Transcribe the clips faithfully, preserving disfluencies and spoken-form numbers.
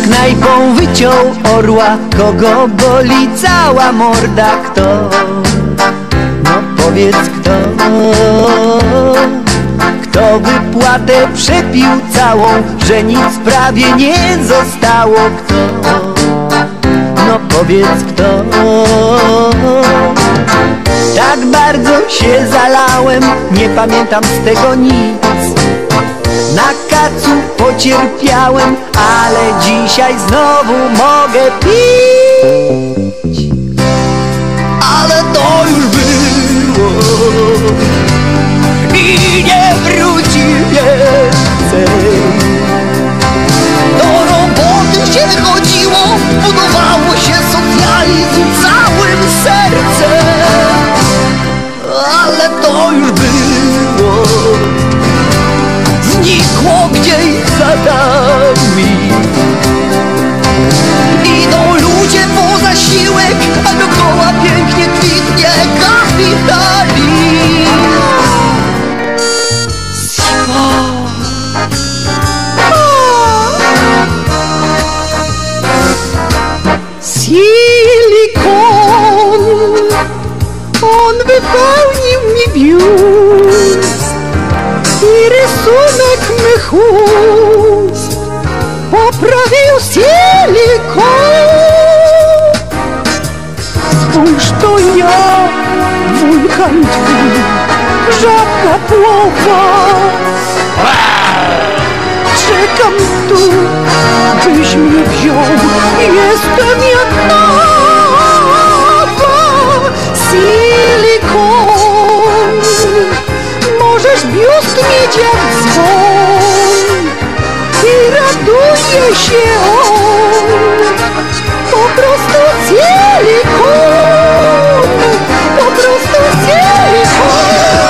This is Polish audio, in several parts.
knajpą wyciął orła, kogo boli cała morda? Kto? No powiedz kto? Kto wypłatę przepił całą, że nic prawie nie zostało? Kto? No powiedz kto? Tak bardzo się zalałem, nie pamiętam z tego nic. Na kacu pocierpiałem, ale dzisiaj znowu mogę pić. Ale to już było i nie wróci więcej. Do roboty się chodziło, budowało się socjalizm całym sercem. Ale to już było, znikło gdzieś za nami. Idą ludzie po zasiłek, a dookoła pięknie kwitnie kapitalizm. Silikon, on wypełnił mi biust i rysunek mych ust poprawił silikon. Spójrz, to ja, wulkan twój, żabka płowa. Czekam tu, byś mnie wziął, jestem jak nowa. Silikon, możesz biust mieć jak dzwon i raduje się on. Po prostu silikon, po prostu silikon.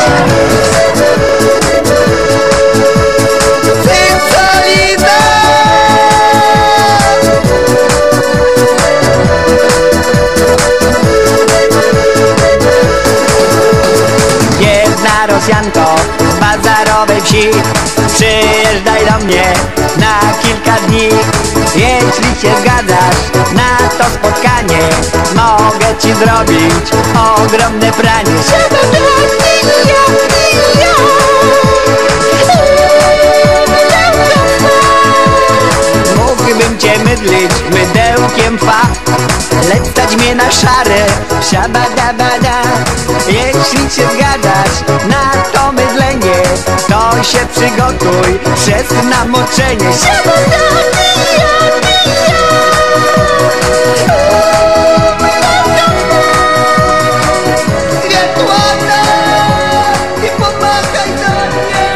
Rosjanko z bazarowej wsi, przyjeżdżaj do mnie na kilka dni. Jeśli się zgadzasz na to spotkanie, mogę ci zrobić ogromne pranie. Mógłbym cię mydlić mydełkiem fa, lecz stać mnie na szare siabadabada. Jeśli się zgadzasz na to mydlenie, to się przygotuj przez namoczenie. Światłana, nie pomagaj do mnie.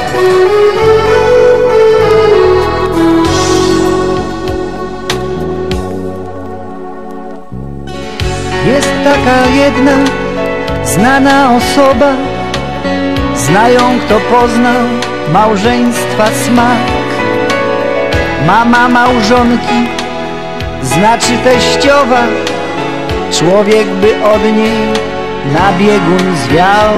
Jest taka jedna znana osoba, znają kto pozna małżeństwa smak. Mama małżonki, znaczy teściowa, człowiek by od niej na biegun zwiał.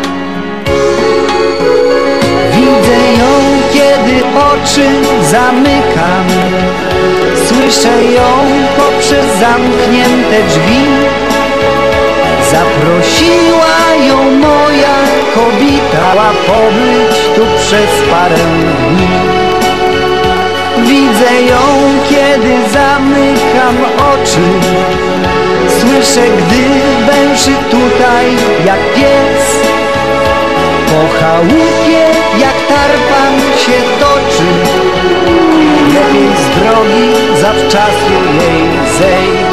Widzę ją, kiedy oczy zamykam, słyszę ją poprzez zamknięte drzwi. Zaprosiła ją moja kobieta, pobyć tu przez parę dni. Widzę ją, kiedy zamykam oczy, słyszę, gdy węszy tutaj jak pies. Po chałupie jak tarpan się toczy, lepiej z drogi zawczasu jej zejść.